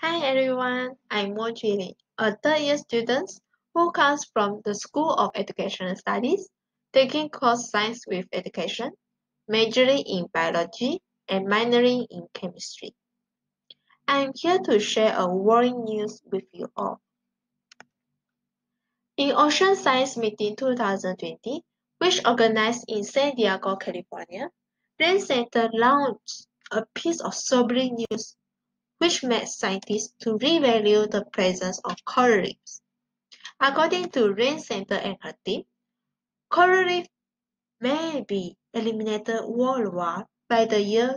Hi everyone, I'm Mo Jilin, a third-year student who comes from the School of Educational Studies, taking course Science with Education, majoring in Biology and minoring in Chemistry. I'm here to share a worrying news with you all. In Ocean Science Meeting 2020, which organized in San Diego, California, RAIN Center launched a piece of sobering news which made scientists to revalue the presence of coral reefs. According to RAIN Center and her team, coral reefs may be eliminated worldwide by the year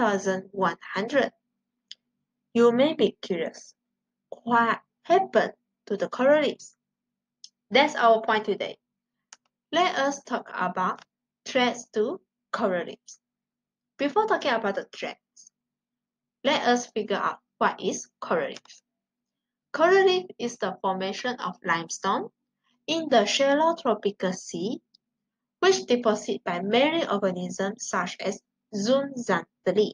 2100. You may be curious, what happened to the coral reefs? That's our point today. Let us talk about threats to coral reefs. Before talking about the threats, let us figure out what is coral reefs. Coral reef is the formation of limestone in the shallow tropical sea, which deposit by marine organisms such as zooxanthellae.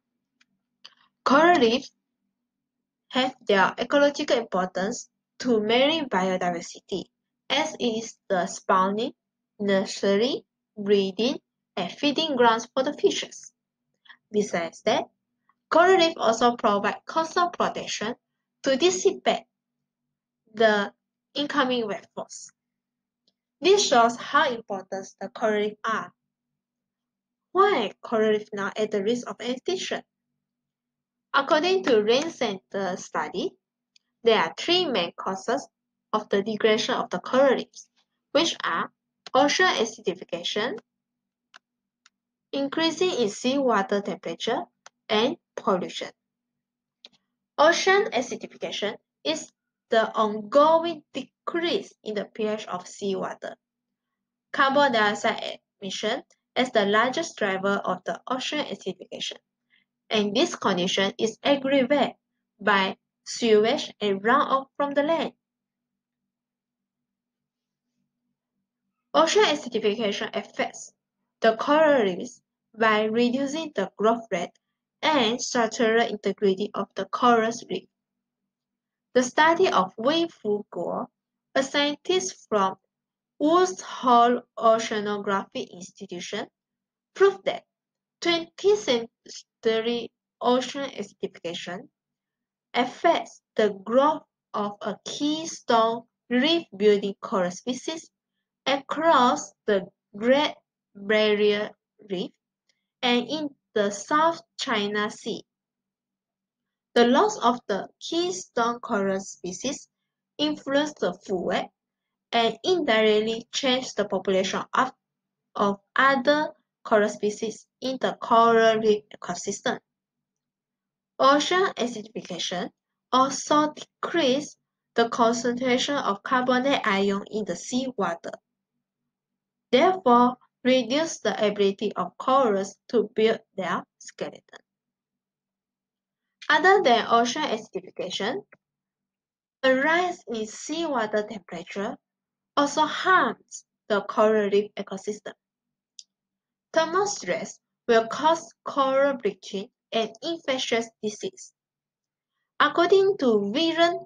Coral reefs have their ecological importance to marine biodiversity, as it is the spawning, nursery, breeding, and feeding grounds for the fishes. Besides that, coral reefs also provide coastal protection to dissipate the incoming wave force. This shows how important the coral reefs are. Why coral reefs now at the risk of extinction? According to RAIN Center study, there are three main causes of the degradation of the coral reefs, which are ocean acidification, increasing in seawater temperature, and pollution. Ocean acidification is the ongoing decrease in the pH of seawater. Carbon dioxide emission is the largest driver of the ocean acidification, and this condition is aggravated by sewage and runoff from the land. Ocean acidification affects the coral reefs by reducing the growth rate and structural integrity of the coral reef. The study of Wei-Fu Guo, a scientist from Woods Hole Oceanography Institution, proved that 20th century ocean acidification affects the growth of a keystone reef-building coral species across the Great Barrier Reef and in the South China Sea. The loss of the keystone coral species influenced the food web and indirectly changed the population of other coral species in the coral reef ecosystem. Ocean acidification also decreased the concentration of carbonate ion in the seawater, therefore reduce the ability of corals to build their skeleton. Other than ocean acidification, a rise in seawater temperature also harms the coral reef ecosystem. Thermal stress will cause coral bleaching and infectious disease. According to Viren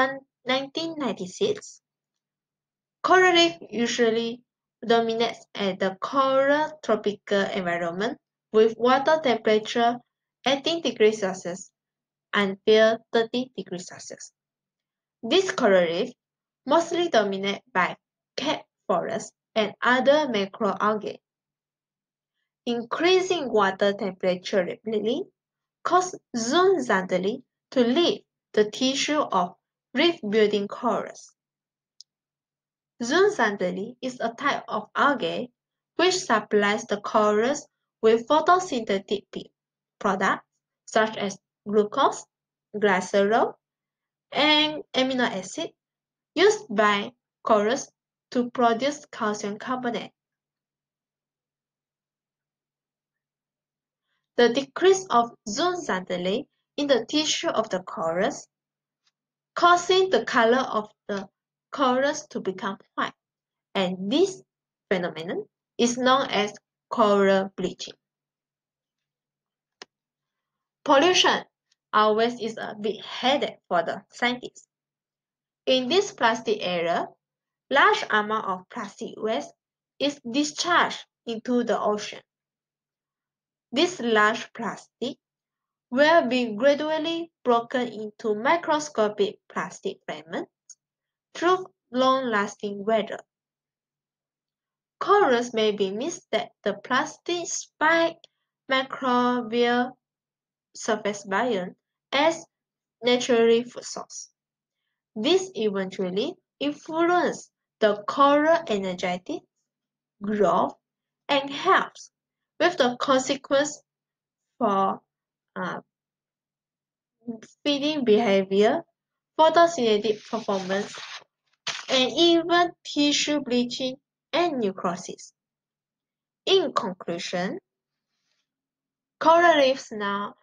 1996, coral reef usually dominates at the coral tropical environment with water temperature 18 degrees Celsius until 30 degrees Celsius. This coral reef mostly dominated by kelp forests and other macroalgae. Increasing water temperature rapidly caused zooxanthellae to leave the tissue of reef-building corals. Zooxanthellae is a type of algae which supplies the corals with photosynthetic products such as glucose, glycerol, and amino acid used by corals to produce calcium carbonate. The decrease of zooxanthellae in the tissue of the corals, causing the color of the corals to become white, and this phenomenon is known as coral bleaching. Pollution our waste is a big headache for the scientists. In this plastic era, large amount of plastic waste is discharged into the ocean. This large plastic will be gradually broken into microscopic plastic fragments through long-lasting weather. Corals may be missed that the plastic spike microbial surface biome as naturally food source. This eventually influences the coral energetic growth and health, with the consequence for feeding behavior, photosynthetic performance, and even tissue bleaching and necrosis. In conclusion, coral reefs now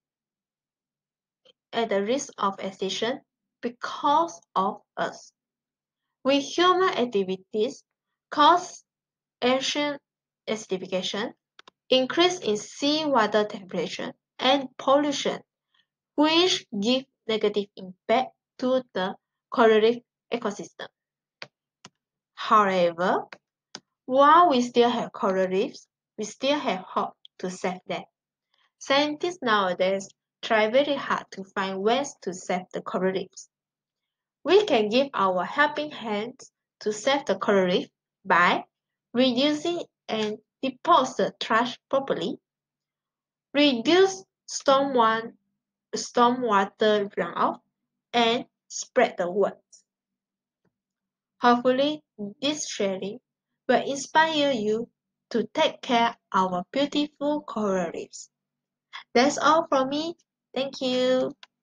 at the risk of extinction because of us. With human activities cause ocean acidification, increase in seawater temperature, and pollution, which give negative impact to the coral reef ecosystem. However, while we still have coral reefs, we still have hope to save them. Scientists nowadays try very hard to find ways to save the coral reefs. We can give our helping hands to save the coral reef by reducing and deposit trash properly, reduce stormwater runoff, and spread the word. Hopefully, this sharing will inspire you to take care of our beautiful coral reefs. That's all from me. Thank you.